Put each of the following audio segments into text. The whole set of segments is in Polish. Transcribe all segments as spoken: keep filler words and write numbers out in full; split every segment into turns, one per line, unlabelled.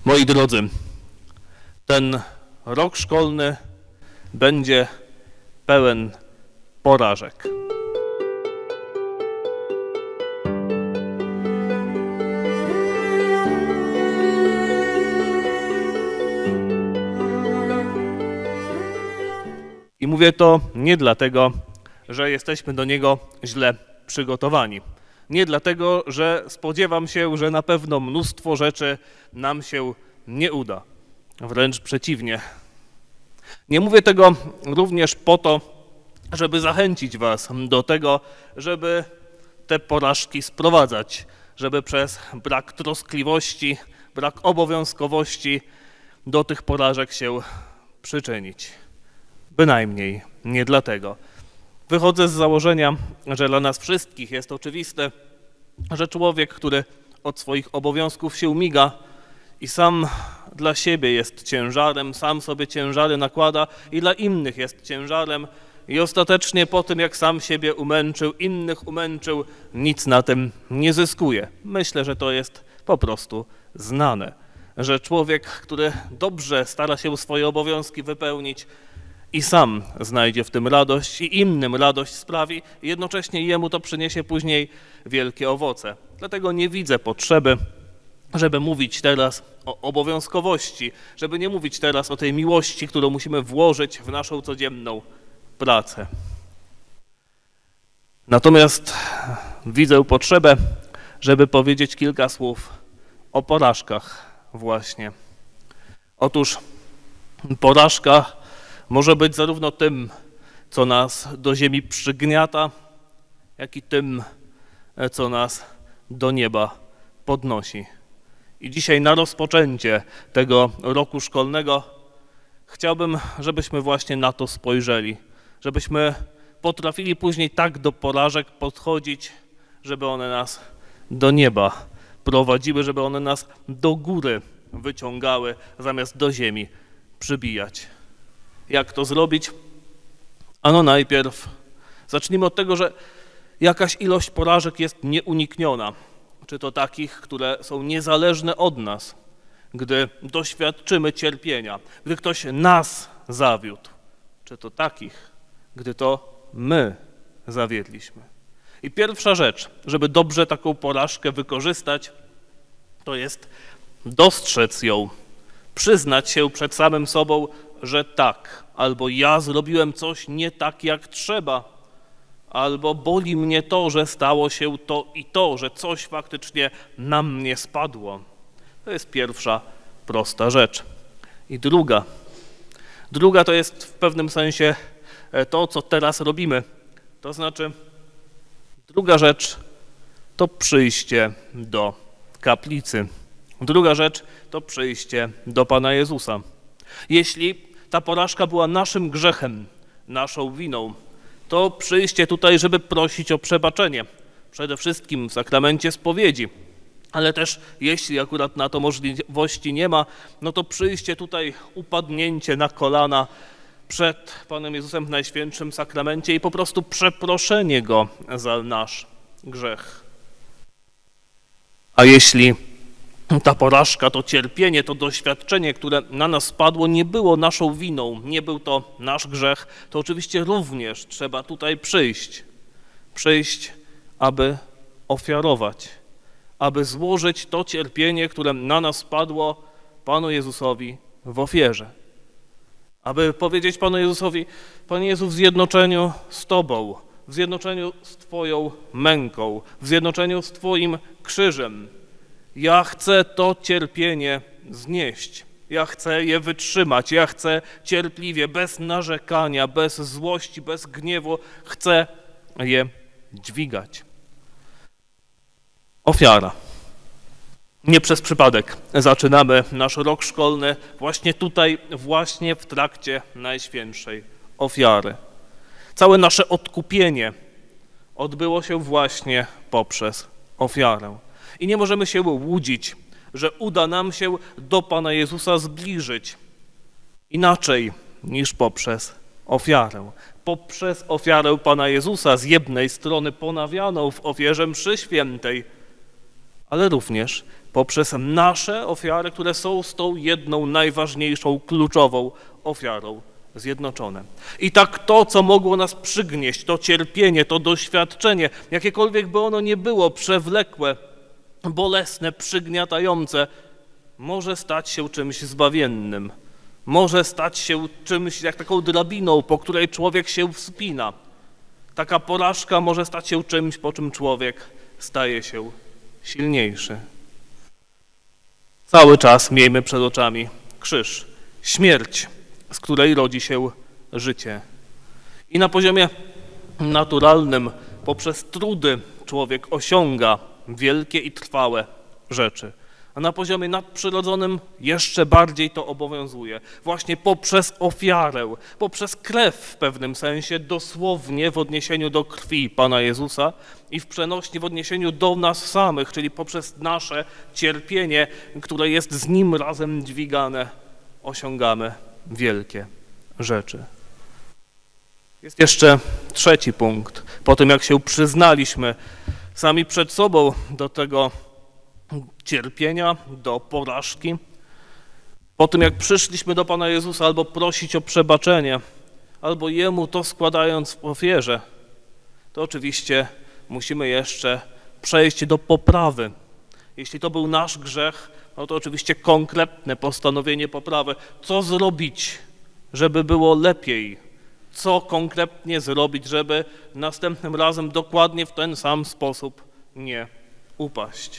Moi drodzy, ten rok szkolny będzie pełen porażek. I mówię to nie dlatego, że jesteśmy do niego źle przygotowani. Nie dlatego, że spodziewam się, że na pewno mnóstwo rzeczy nam się nie uda. Wręcz przeciwnie. Nie mówię tego również po to, żeby zachęcić was do tego, żeby te porażki sprowadzać, żeby przez brak troskliwości, brak obowiązkowości do tych porażek się przyczynić. Bynajmniej nie dlatego. Wychodzę z założenia, że dla nas wszystkich jest oczywiste, że człowiek, który od swoich obowiązków się umiga i sam dla siebie jest ciężarem, sam sobie ciężary nakłada i dla innych jest ciężarem i ostatecznie po tym, jak sam siebie umęczył, innych umęczył, nic na tym nie zyskuje. Myślę, że to jest po prostu znane, że człowiek, który dobrze stara się swoje obowiązki wypełnić, i sam znajdzie w tym radość i innym radość sprawi, i jednocześnie jemu to przyniesie później wielkie owoce. Dlatego nie widzę potrzeby, żeby mówić teraz o obowiązkowości, żeby nie mówić teraz o tej miłości, którą musimy włożyć w naszą codzienną pracę. Natomiast widzę potrzebę, żeby powiedzieć kilka słów o porażkach właśnie. Otóż porażka może być zarówno tym, co nas do ziemi przygniata, jak i tym, co nas do nieba podnosi. I dzisiaj na rozpoczęcie tego roku szkolnego chciałbym, żebyśmy właśnie na to spojrzeli, żebyśmy potrafili później tak do porażek podchodzić, żeby one nas do nieba prowadziły, żeby one nas do góry wyciągały, zamiast do ziemi przybijać. Jak to zrobić? Ano najpierw zacznijmy od tego, że jakaś ilość porażek jest nieunikniona. Czy to takich, które są niezależne od nas, gdy doświadczymy cierpienia, gdy ktoś nas zawiódł. Czy to takich, gdy to my zawiedliśmy. I pierwsza rzecz, żeby dobrze taką porażkę wykorzystać, to jest dostrzec ją, przyznać się przed samym sobą, że tak, albo ja zrobiłem coś nie tak jak trzeba, albo boli mnie to, że stało się to i to, że coś faktycznie na mnie spadło. To jest pierwsza prosta rzecz. I druga, druga to jest w pewnym sensie to, co teraz robimy. To znaczy, druga rzecz to przyjście do kaplicy. Druga rzecz to przyjście do Pana Jezusa. Jeśli ta porażka była naszym grzechem, naszą winą, to przyjście tutaj, żeby prosić o przebaczenie. Przede wszystkim w sakramencie spowiedzi, ale też jeśli akurat na to możliwości nie ma, no to przyjście tutaj, upadnięcie na kolana przed Panem Jezusem w Najświętszym Sakramencie i po prostu przeproszenie Go za nasz grzech. A jeśli ta porażka, to cierpienie, to doświadczenie, które na nas spadło, nie było naszą winą, nie był to nasz grzech, to oczywiście również trzeba tutaj przyjść. Przyjść, aby ofiarować, aby złożyć to cierpienie, które na nas spadło, Panu Jezusowi w ofierze. Aby powiedzieć Panu Jezusowi: Panie Jezu, w zjednoczeniu z Tobą, w zjednoczeniu z Twoją męką, w zjednoczeniu z Twoim krzyżem, ja chcę to cierpienie znieść, ja chcę je wytrzymać, ja chcę cierpliwie, bez narzekania, bez złości, bez gniewu, chcę je dźwigać. Ofiara. Nie przez przypadek zaczynamy nasz rok szkolny właśnie tutaj, właśnie w trakcie Najświętszej Ofiary. Całe nasze odkupienie odbyło się właśnie poprzez ofiarę. I nie możemy się łudzić, że uda nam się do Pana Jezusa zbliżyć inaczej niż poprzez ofiarę. Poprzez ofiarę Pana Jezusa, z jednej strony ponawianą w ofierze mszy świętej, ale również poprzez nasze ofiary, które są z tą jedną najważniejszą, kluczową ofiarą zjednoczone. I tak to, co mogło nas przygnieść, to cierpienie, to doświadczenie, jakiekolwiek by ono nie było, przewlekłe, bolesne, przygniatające, może stać się czymś zbawiennym. Może stać się czymś jak taką drabiną, po której człowiek się wspina. Taka porażka może stać się czymś, po czym człowiek staje się silniejszy. Cały czas miejmy przed oczami krzyż, śmierć, z której rodzi się życie. I na poziomie naturalnym, poprzez trudy człowiek osiąga wielkie i trwałe rzeczy. A na poziomie nadprzyrodzonym jeszcze bardziej to obowiązuje. Właśnie poprzez ofiarę, poprzez krew w pewnym sensie, dosłownie w odniesieniu do krwi Pana Jezusa i w przenośni w odniesieniu do nas samych, czyli poprzez nasze cierpienie, które jest z Nim razem dźwigane, osiągamy wielkie rzeczy. Jest jeszcze trzeci punkt. Po tym, jak się przyznaliśmy sami przed sobą do tego cierpienia, do porażki, po tym, jak przyszliśmy do Pana Jezusa albo prosić o przebaczenie, albo Jemu to składając w ofierze, to oczywiście musimy jeszcze przejść do poprawy. Jeśli to był nasz grzech, no to oczywiście konkretne postanowienie poprawy. Co zrobić, żeby było lepiej? Co konkretnie zrobić, żeby następnym razem dokładnie w ten sam sposób nie upaść?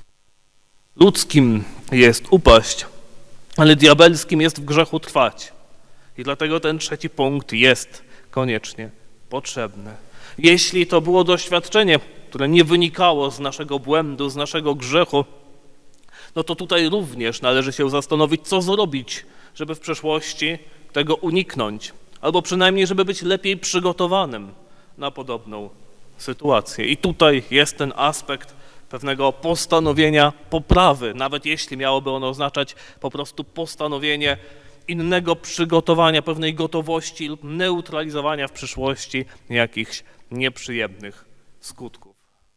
Ludzkim jest upaść, ale diabelskim jest w grzechu trwać. I dlatego ten trzeci punkt jest koniecznie potrzebny. Jeśli to było doświadczenie, które nie wynikało z naszego błędu, z naszego grzechu, no to tutaj również należy się zastanowić, co zrobić, żeby w przyszłości tego uniknąć, albo przynajmniej, żeby być lepiej przygotowanym na podobną sytuację. I tutaj jest ten aspekt pewnego postanowienia poprawy, nawet jeśli miałoby ono oznaczać po prostu postanowienie innego przygotowania, pewnej gotowości lub neutralizowania w przyszłości jakichś nieprzyjemnych skutków.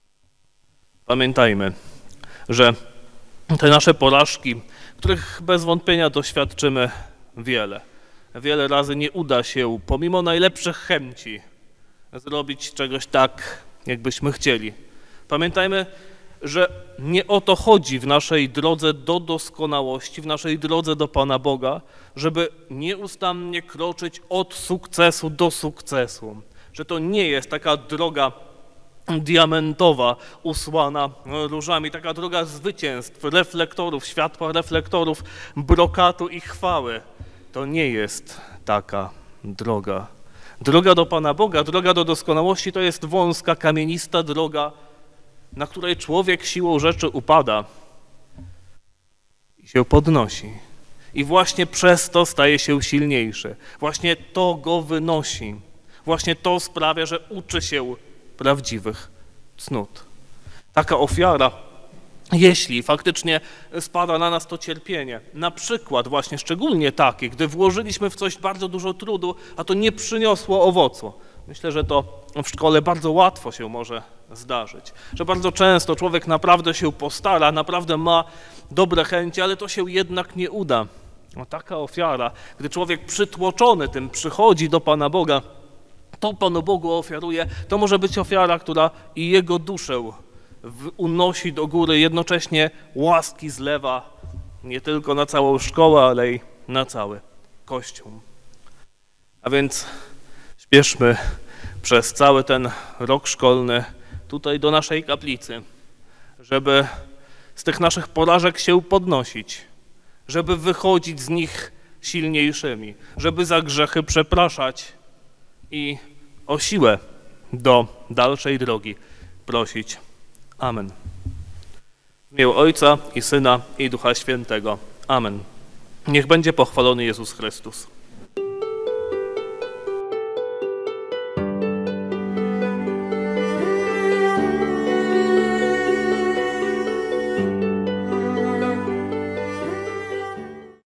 Pamiętajmy, że te nasze porażki, których bez wątpienia doświadczymy wiele, wiele razy nie uda się, pomimo najlepszych chęci, zrobić czegoś tak, jakbyśmy chcieli. Pamiętajmy, że nie o to chodzi w naszej drodze do doskonałości, w naszej drodze do Pana Boga, żeby nieustannie kroczyć od sukcesu do sukcesu. Że to nie jest taka droga diamentowa, usłana różami, taka droga zwycięstw, reflektorów, światła reflektorów, brokatu i chwały. To nie jest taka droga. Droga do Pana Boga, droga do doskonałości to jest wąska, kamienista droga, na której człowiek siłą rzeczy upada i się podnosi. I właśnie przez to staje się silniejszy. Właśnie to go wynosi. Właśnie to sprawia, że uczy się prawdziwych cnót. Taka ofiara, jeśli faktycznie spada na nas to cierpienie, na przykład właśnie szczególnie takie, gdy włożyliśmy w coś bardzo dużo trudu, a to nie przyniosło owocu. Myślę, że to w szkole bardzo łatwo się może zdarzyć, że bardzo często człowiek naprawdę się postara, naprawdę ma dobre chęci, ale to się jednak nie uda. No, taka ofiara, gdy człowiek przytłoczony tym przychodzi do Pana Boga, to Panu Bogu ofiaruje, to może być ofiara, która i jego duszę unosi do góry, jednocześnie łaski zlewa nie tylko na całą szkołę, ale i na cały Kościół. A więc śpieszmy przez cały ten rok szkolny tutaj do naszej kaplicy, żeby z tych naszych porażek się podnosić, żeby wychodzić z nich silniejszymi, żeby za grzechy przepraszać i o siłę do dalszej drogi prosić. Amen. W imię Ojca i Syna i Ducha Świętego. Amen. Niech będzie pochwalony Jezus Chrystus.